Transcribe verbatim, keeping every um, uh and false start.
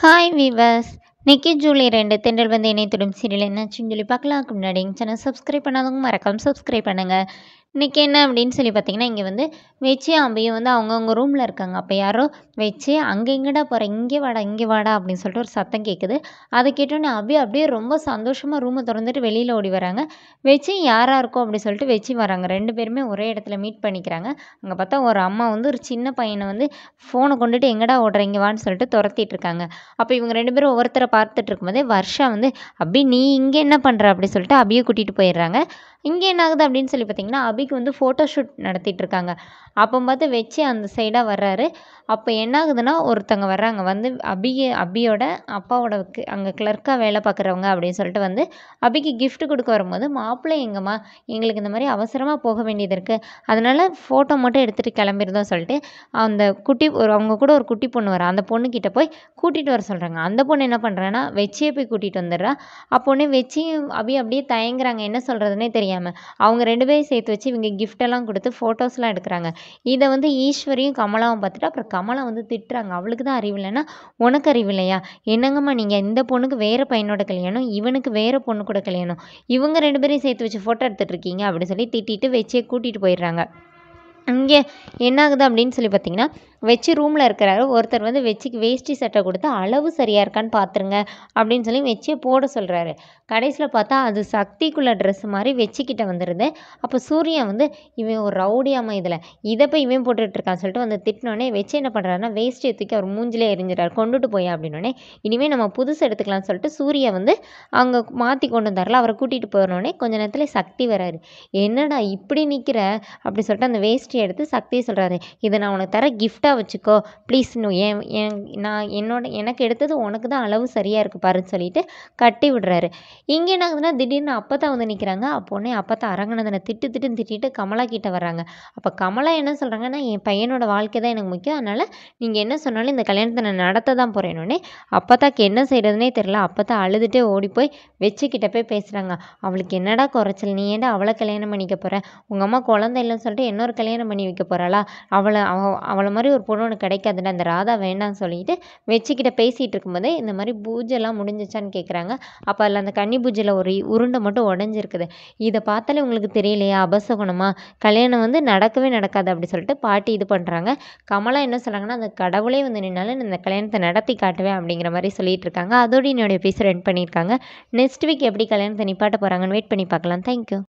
Hi viewers. இன்னைக்கு ஜூலை ரெண்டு தென்றல் வந்து இணையத்துடன் சீரியல் என்னாச்சுன்னு சொல்லி பார்க்கலாம். அதுக்கு முன்னாடி எங்கள் சேனல் சப்ஸ்கிரைப் பண்ணாதவங்க மறக்காம சப்ஸ்கிரைப் பண்ணுங்கள். இன்றைக்கி என்ன அப்படின்னு சொல்லி பார்த்தீங்கன்னா, இங்கே வந்து வெச்சி அம்பியும் வந்து அவங்கவுங்க ரூமில் இருக்காங்க. அப்போ யாரோ வெச்சி அங்கே எங்கடா போகிற, இங்கே வாடா இங்கே வாடா அப்படின்னு சொல்லிட்டு ஒரு சத்தம் கேட்குது. அதை கேட்டோன்னே அபி அப்படியே ரொம்ப சந்தோஷமாக ரூமை திறந்துட்டு வெளியில் ஓடி வராங்க. வெச்சி யாராக இருக்கும் அப்படி சொல்லிட்டு வெச்சி வராங்க. ரெண்டு பேருமே ஒரே இடத்துல மீட் பண்ணிக்கிறாங்க. அங்கே பார்த்தா ஒரு அம்மா வந்து ஒரு சின்ன பையனை வந்து ஃபோனை கொண்டுட்டு எங்கடா ஓடுற இங்கே வான்னு சொல்லிட்டு துரத்திட்டு இருக்காங்க. அப்போ இவங்க ரெண்டு பேரும் ஒவ்வொருத்தரை பார்த்துட்டு இருக்கும்போதே வர்ஷா வந்து அபி நீ இங்கே என்ன பண்ணுற அப்படி சொல்லிட்டு அபியை கூட்டிகிட்டு போயிடுறாங்க. இங்கே என்ன ஆகுது அப்படின்னு சொல்லி பார்த்தீங்கன்னா, அபிக்கு வந்து ஃபோட்டோ ஷூட் நடத்திட்டு இருக்காங்க. அப்போ பார்த்து வெச்சி அந்த சைடாக வர்றாரு. அப்போ என்ன ஆகுதுன்னா, ஒருத்தங்க வர்றாங்க வந்து அபியை அபியோட அப்பாவோட அங்கே கிளர்க்காக வேலை பார்க்குறவங்க அப்படின்னு சொல்லிட்டு வந்து அபிக்கு கிஃப்ட் கொடுக்க வரும்போது, மாப்பிள்ளை எங்கம்மா, எங்களுக்கு இந்த மாதிரி அவசரமாக போக வேண்டியது இருக்குது, அதனால் ஃபோட்டோ மட்டும் எடுத்துகிட்டு கிளம்பிருந்தோம் சொல்லிட்டு அந்த குட்டி ஒரு அவங்க கூட ஒரு குட்டி பொண்ணு வரா, அந்த பொண்ணுக்கிட்ட போய் கூட்டிகிட்டு வர சொல்கிறாங்க. அந்த பொண்ணு என்ன பண்ணுறான்னா வெச்சியை போய் கூட்டிகிட்டு வந்துடுறா. அப்போன்னே வெச்சியும் அபி அப்படியே தயங்குறாங்க, என்ன சொல்கிறதுனே தெரியாமல். அவங்க ரெண்டு பேரும் சேர்த்து வச்சு இவங்க கிஃப்டெல்லாம் கொடுத்து ஃபோட்டோஸ்லாம் எடுக்கிறாங்க. இதை வந்து ஈஸ்வரியும் கமலாவும் பார்த்துட்டு அப்புறம் கமலா வந்து திட்டுறாங்க, அவளுக்கு தான் அறிவு இல்லைன்னா உனக்கு அறிவு இல்லையா, என்னங்கம்மா நீங்கள், இந்த பொண்ணுக்கு வேறு பையனோட கல்யாணம், இவனுக்கு வேறு பொண்ணு கூட கல்யாணம், இவங்க ரெண்டு பேரையும் சேர்த்து வச்சு ஃபோட்டோ எடுத்துகிட்டு இருக்கீங்க அப்படின்னு சொல்லி திட்டிட்டு வெச்சியை கூட்டிகிட்டு போயிடுறாங்க. இங்கே என்ன ஆகுது அப்படின்னு சொல்லி பார்த்தீங்கன்னா, வெச்சி ரூமில் இருக்கிறாரு. ஒருத்தர் வந்து வெச்சிக்கு வேஷ்டி சட்டை கொடுத்து அளவு சரியாக இருக்கான்னு பார்த்துருங்க அப்படின்னு சொல்லி வெச்சியை போட சொல்கிறாரு. கடைசியில் பார்த்தா அது சக்திக்குள்ள ட்ரெஸ் மாதிரி வெச்சிக்கிட்ட வந்துடுது. அப்போ சூர்யா வந்து இவன் ஒரு ரவுடியாமல் இதில் இதை போய் இவன் போட்டுட்ருக்கான்னு சொல்லிட்டு வந்து திட்டினோடனே வெச்சி என்ன பண்ணுறாருன்னா வேஷ்டியை தூக்கி அவர் மூஞ்சிலே எரிஞ்சிடாரு, கொண்டுட்டு போய் அப்படின்னோடனே இனிமேல் நம்ம புதுசு எடுத்துக்கலாம்னு சொல்லிட்டு சூர்யா வந்து அங்கே மாற்றி கொண்டு வந்தார்ல, அவரை கூட்டிகிட்டு போயிடனோடனே கொஞ்ச நேரத்தில் சக்தி வராரு. என்னடா இப்படி நிற்கிற அப்படி சொல்லிட்டு அந்த வேஷ்டி எடுத்து சக்தியை சொல்கிறாரு, இதை நான் உனக்கு தர கிஃப்டாக வச்சுக்கோ ப்ளீஸ், என் என் நான் என்னோட எனக்கு எடுத்தது உனக்கு தான் அளவு சரியாக இருக்குது பாருன்னு சொல்லிட்டு கட்டி விடுறாரு. இங்கே என்ன ஆகுதுன்னா திடீர்னு அப்பத்தா வந்து நிற்கிறாங்க. அப்போனே அப்பத்தா அரங்கனதனை திட்டு திட்டுன்னு திட்டிட்டு கமலா கிட்ட வர்றாங்க. அப்போ கமலா என்ன சொல்கிறாங்கன்னா, என் பையனோட வாழ்க்கை தான் எனக்கு முக்கியம், அதனால் நீங்கள் என்ன சொன்னாலும் இந்த கல்யாணத்தை நான் நடத்த தான் போகிறேன்னொடனே அப்பத்தாக்கு என்ன செய்கிறதுனே தெரியல. அப்பத்தா அழுதுகிட்டே ஓடி போய் வெச்சிக்கிட்ட போய் பேசுகிறாங்க. அவளுக்கு என்னடா குறைச்சல், நீ ஏன்டா அவளை கல்யாணம் பண்ணிக்க போகிற, உங்கள் அம்மா குழந்தை இல்லைன்னு சொல்லிட்டு இன்னொரு கல்யாணம் பண்ணி வைக்க போகிறாளா, அவளை அவ அவளை மாதிரி ஒரு பொண்ணு உனக்கு கிடைக்காதுடா, அந்த ராதா வேண்டாம்னு சொல்லிட்டு வெச்சிக்கிட்ட பேசிகிட்டு இருக்கும்போதே இந்த மாதிரி பூஜைலாம் முடிஞ்சிச்சான்னு கேட்குறாங்க. அப்போ அதில் அந்த கன்னி பூஜையில் ஒரு உருண்டை மட்டும் உடஞ்சிருக்குது. இதை பார்த்தாலே உங்களுக்கு தெரியலையா அபசகுணமா, கல்யாணம் வந்து நடக்கவே நடக்காது அப்படி சொல்லிட்டு பாட்டி இது பண்ணுறாங்க. கமலா என்ன சொல்கிறாங்கன்னா, அந்த கடவுளே வந்து நின்னாலும் இந்த கல்யாணத்தை நடத்தி காட்டுவேன் அப்படிங்கிற மாதிரி சொல்லிட்டு இருக்காங்க. அதோடு என்னுடைய எபிசோட் எண்ட் பண்ணியிருக்காங்க. நெக்ஸ்ட் வீக் எப்படி கல்யாணத்தை நிப்பாட்ட போகிறாங்கன்னு வெயிட் பண்ணி பார்க்கலாம். தேங்க்யூ.